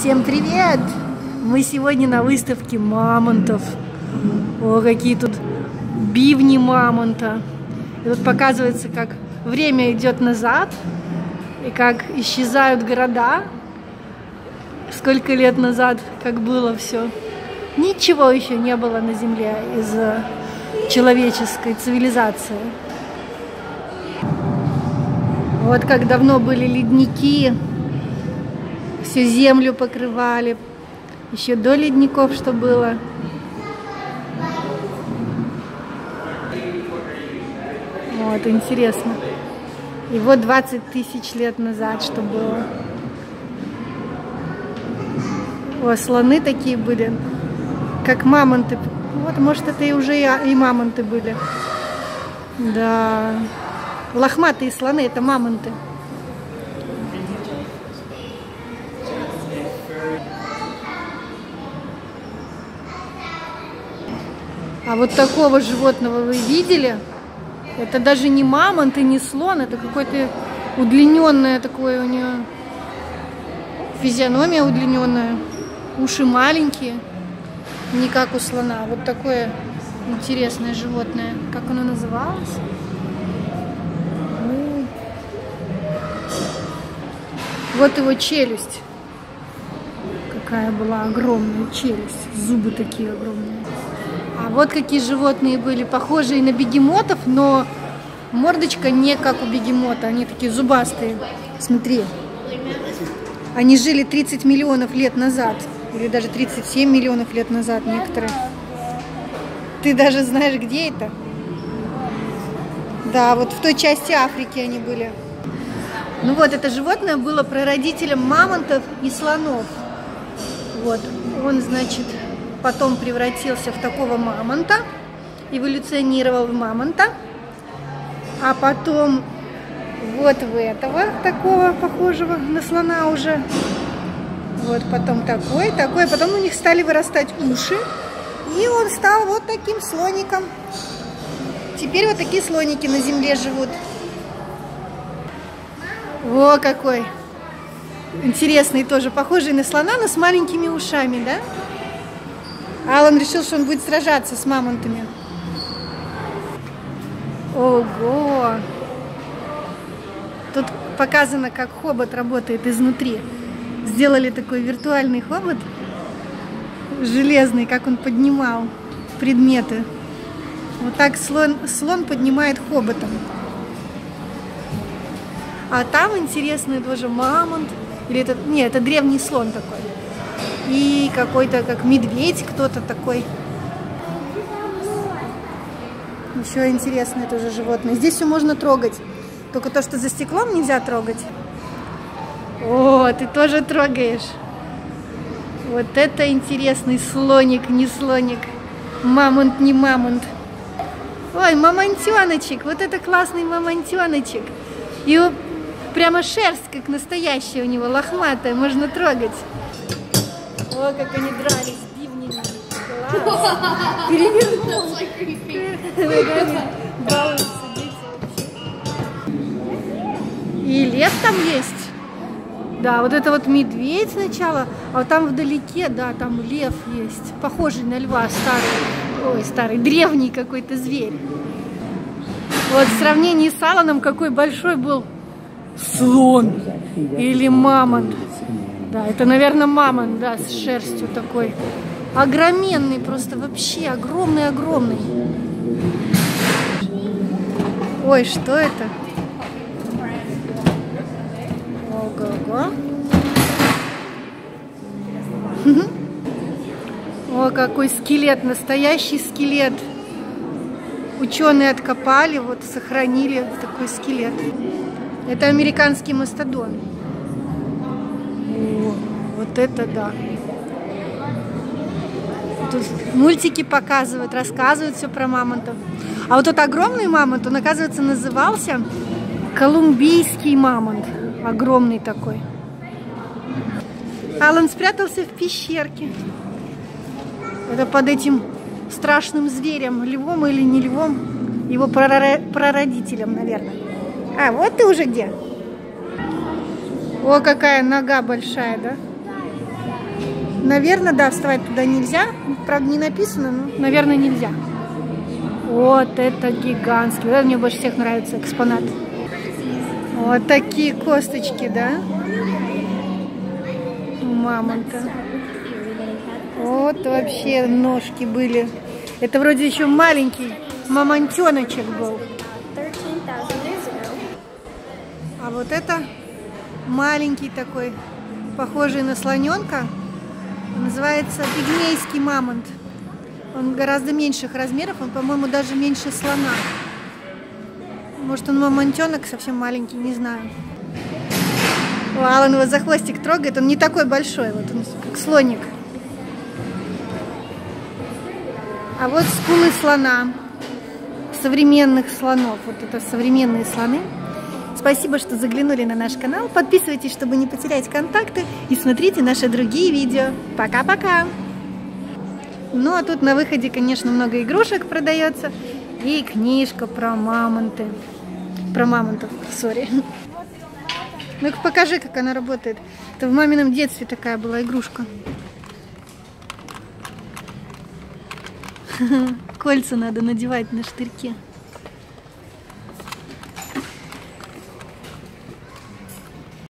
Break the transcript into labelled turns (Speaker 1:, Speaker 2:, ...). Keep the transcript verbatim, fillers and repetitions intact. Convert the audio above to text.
Speaker 1: Всем привет! Мы сегодня на выставке мамонтов. О, какие тут бивни мамонта. И тут показывается, как время идет назад и как исчезают города. Сколько лет назад, как было все. Ничего еще не было на Земле из человеческой цивилизации. Вот как давно были ледники, всю землю покрывали, еще до ледников что было. Вот, интересно. И вот двадцать тысяч лет назад что было. О, слоны такие были, как мамонты. Вот, может, это и уже и мамонты были. Да. Лохматые слоны — это мамонты. А вот такого животного вы видели? Это даже не мамонт и не слон, это какое-то удлиненное такое у него, физиономия удлиненная, уши маленькие, не как у слона. Вот такое интересное животное. Как оно называлось? Вот его челюсть. Какая была огромная челюсть. Зубы такие огромные. А вот какие животные были, похожие на бегемотов, но мордочка не как у бегемота. Они такие зубастые. Смотри. Они жили тридцать миллионов лет назад. Или даже тридцать семь миллионов лет назад некоторые. Ты даже знаешь, где это? Да, вот в той части Африки они были. Ну вот, это животное было прародителем мамонтов и слонов. Вот, он, значит, потом превратился в такого мамонта, эволюционировал в мамонта, а потом вот в этого, такого похожего на слона уже. Вот, потом такой, такой, потом у них стали вырастать уши, и он стал вот таким слоником. Теперь вот такие слоники на земле живут. О, какой интересный тоже, похожий на слона, но с маленькими ушами, да? Алан решил, что он будет сражаться с мамонтами. Ого! Тут показано, как хобот работает изнутри. Сделали такой виртуальный хобот, железный, как он поднимал предметы. Вот так слон, слон поднимает хоботом. А там интересный тоже мамонт. Или это, не, это древний слон такой. И какой-то как медведь кто-то такой. Еще интересное тоже животное. Здесь все можно трогать. Только то, что за стеклом, нельзя трогать. О, ты тоже трогаешь. Вот это интересный слоник, не слоник. Мамонт, не мамонт. Ой, мамонтеночек. Вот это классный мамонтеночек. И прямо шерсть, как настоящая у него, лохматая, можно трогать. О, как они дрались бивнями. Класс. Перевернул. Балуются дети. И лев там есть. Да, вот это вот медведь сначала, а вот там вдалеке, да, там лев есть. Похожий на льва, старый. Ой, старый, древний какой-то зверь. Вот в сравнении с Аланом, какой большой был слон или мамонт. Да, это, наверное, мамонт, да, с шерстью такой. Огроменный, просто вообще огромный-огромный. Ой, что это? Ого-го. О, какой скелет, настоящий скелет. Ученые откопали, вот сохранили такой скелет. Это американский мастодон. О, вот это да. Тут мультики показывают, рассказывают все про мамонтов. А вот тот огромный мамонт, он, оказывается, назывался колумбийский мамонт. Огромный такой. Алан спрятался в пещерке. Это под этим страшным зверем, львом или не львом, его прародителем, наверное. А, вот ты уже где? О, какая нога большая, да? Наверное, да, вставать туда нельзя. Правда, не написано, но, наверное, нельзя. Вот это гигантский. Вот это мне больше всех нравится экспонат. Вот такие косточки, да? У мамонта. Вот вообще ножки были. Это вроде еще маленький мамонтеночек был. А вот это маленький такой, похожий на слоненка. Называется пигмейский мамонт. Он гораздо меньших размеров, он, по-моему, даже меньше слона. Может, он мамонтенок совсем маленький, не знаю. О, Алан его за хвостик трогает, он не такой большой, вот он как слоник. А вот скулы слона, современных слонов. Вот это современные слоны. Спасибо, что заглянули на наш канал. Подписывайтесь, чтобы не потерять контакты. И смотрите наши другие видео. Пока-пока! Ну, а тут на выходе, конечно, много игрушек продается. И книжка про мамонты. Про мамонтов, сори. Ну-ка покажи, как она работает. Это в мамином детстве такая была игрушка. Кольца надо надевать на штырьке.